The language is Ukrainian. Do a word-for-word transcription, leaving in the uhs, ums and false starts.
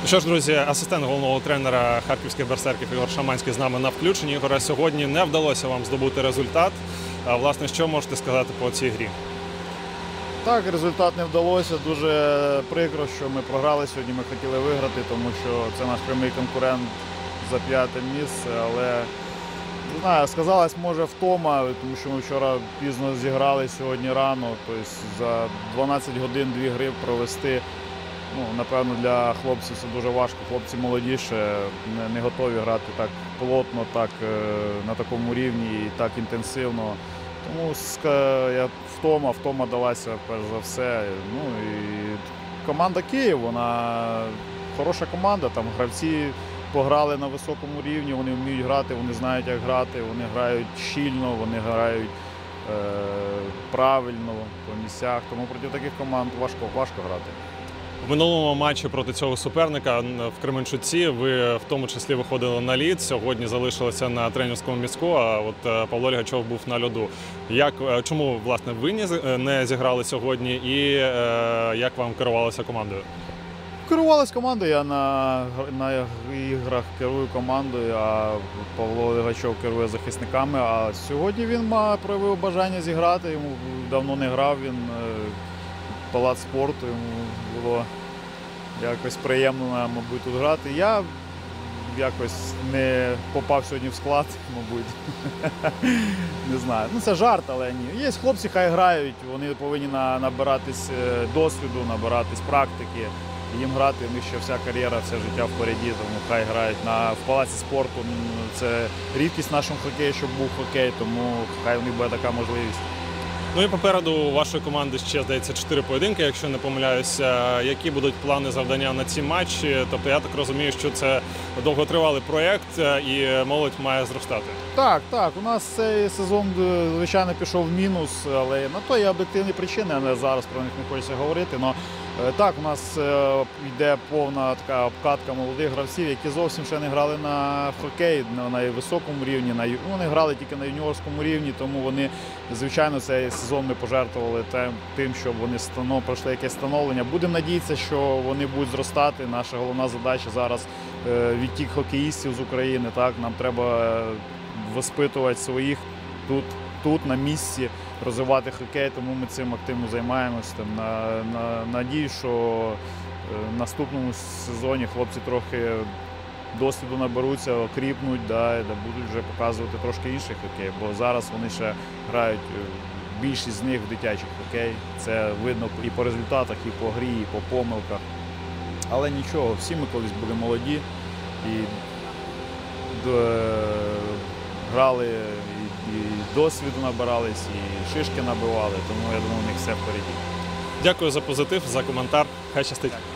Що ж, друзі, асистент головного тренера харківських берсерків Ігор Шаманський з нами на включенні. Ігоре, сьогодні не вдалося вам здобути результат. А, власне, що можете сказати по цій грі? Так, результат не вдалося. Дуже прикро, що ми програли сьогодні. Ми хотіли виграти, тому що це наш прямий конкурент за п'яте місце. Але, не знаю, сказалась, може, втома, тому що ми вчора пізно зіграли, сьогодні рано. Тобто за дванадцять годин дві гри провести. Ну, напевно, для хлопців це дуже важко. Хлопці молоді ще не, не готові грати так плотно, так, на такому рівні і так інтенсивно. Тому я, втома, втома далася перш за все. Ну, і команда Київ, вона хороша команда, там гравці пограли на високому рівні, вони вміють грати, вони знають, як грати, вони грають щільно, вони грають е, правильно по місцях. Тому проти таких команд важко, важко грати. В минулому матчі проти цього суперника в Кременчуці ви в тому числі виходили на лід, сьогодні залишилися на тренерському містку, а от Павло Лігачов був на льоду. Як, чому, власне, ви не зіграли сьогодні і як вам керувалася командою? Керувалась командою, я на, на іграх керую командою, а Павло Лігачов керує захисниками. А сьогодні він має проявив бажання зіграти, йому давно не грав, він палац спорту, йому було якось приємно, мабуть, тут грати. Я якось не попав сьогодні в склад, мабуть. Не знаю. Ну, це жарт, але ні. Є хлопці, хай грають, вони повинні набиратись досвіду, набиратись практики. Їм грати, у них ще вся кар'єра, все життя впереді, тому хай грають на, в палаці спорту. Це рідкість в нашому хокеї, щоб був хокей, тому хай у них буде така можливість. Ну і попереду у вашої команди ще, здається, чотири поєдинки, якщо не помиляюся. Які будуть плани, завдання на ці матчі? Тобто я так розумію, що це довготривалий проєкт і молодь має зростати. Так, так. У нас цей сезон, звичайно, пішов в мінус, але на то є об'єктивні причини, але зараз про них не хочеться говорити. Но, так, у нас йде повна така обкатка молодих гравців, які зовсім ще не грали на хокей на високому рівні. На, ну, вони грали тільки на юніорському рівні, тому вони, звичайно, цей сезон ми пожертвували тим, щоб вони станов, пройшли якесь становлення. Будемо надіятися, що вони будуть зростати. Наша головна задача зараз відтік хокеїстів з України. Так? Нам треба воспитувати своїх тут, тут на місці, розвивати хокей, тому ми цим активно займаємося. На, на, надію, що в наступному сезоні хлопці трохи досвіду наберуться, окріпнуть, да, да, будуть вже показувати трошки інший хокей, бо зараз вони ще грають, більшість з них в дитячий хокей. Це видно і по результатах, і по грі, і по помилках. Але нічого, всі ми колись були молоді і грали, і, і досвіду набирались, і шишки набивали, тому я думаю, у них все впереді. Дякую за позитив, за коментар. Хай щастить.